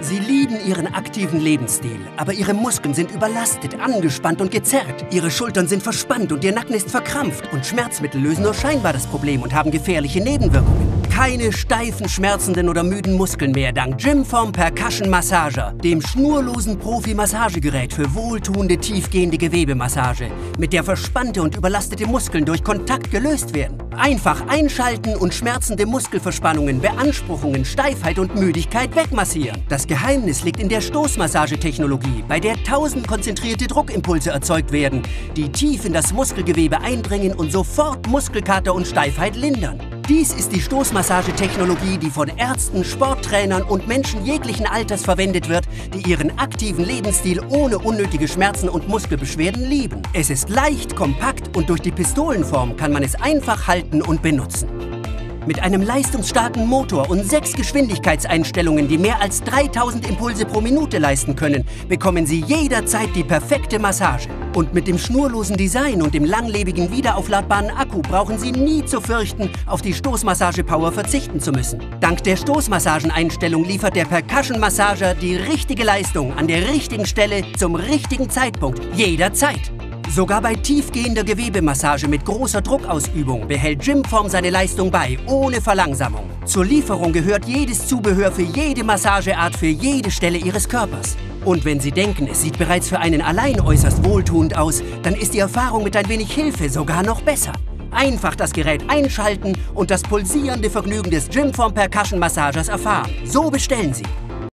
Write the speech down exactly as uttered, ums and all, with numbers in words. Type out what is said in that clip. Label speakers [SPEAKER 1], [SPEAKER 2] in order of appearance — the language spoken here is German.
[SPEAKER 1] Sie lieben Ihren aktiven Lebensstil, aber Ihre Muskeln sind überlastet, angespannt und gezerrt. Ihre Schultern sind verspannt und Ihr Nacken ist verkrampft. Und Schmerzmittel lösen nur scheinbar das Problem und haben gefährliche Nebenwirkungen. Keine steifen, schmerzenden oder müden Muskeln mehr dank Gymform Percussion Massager, dem schnurlosen Profi-Massagegerät für wohltuende, tiefgehende Gewebemassage, mit der verspannte und überlastete Muskeln durch Kontakt gelöst werden. Einfach einschalten und schmerzende Muskelverspannungen, Beanspruchungen, Steifheit und Müdigkeit wegmassieren. Das Geheimnis liegt in der Stoßmassagetechnologie, bei der tausend konzentrierte Druckimpulse erzeugt werden, die tief in das Muskelgewebe eindringen und sofort Muskelkater und Steifheit lindern. Dies ist die Stoßmassagetechnologie, die von Ärzten, Sporttrainern und Menschen jeglichen Alters verwendet wird, die ihren aktiven Lebensstil ohne unnötige Schmerzen und Muskelbeschwerden lieben. Es ist leicht, kompakt und durch die Pistolenform kann man es einfach halten und benutzen. Mit einem leistungsstarken Motor und sechs Geschwindigkeitseinstellungen, die mehr als dreitausend Impulse pro Minute leisten können, bekommen Sie jederzeit die perfekte Massage. Und mit dem schnurlosen Design und dem langlebigen, wiederaufladbaren Akku brauchen Sie nie zu fürchten, auf die Stoßmassage-Power verzichten zu müssen. Dank der Stoßmassageneinstellung liefert der Percussion Massager die richtige Leistung an der richtigen Stelle zum richtigen Zeitpunkt, jederzeit. Sogar bei tiefgehender Gewebemassage mit großer Druckausübung behält Gymform seine Leistung bei, ohne Verlangsamung. Zur Lieferung gehört jedes Zubehör für jede Massageart für jede Stelle Ihres Körpers. Und wenn Sie denken, es sieht bereits für einen allein äußerst wohltuend aus, dann ist die Erfahrung mit ein wenig Hilfe sogar noch besser. Einfach das Gerät einschalten und das pulsierende Vergnügen des Gymform Percussion Massagers erfahren. So bestellen Sie.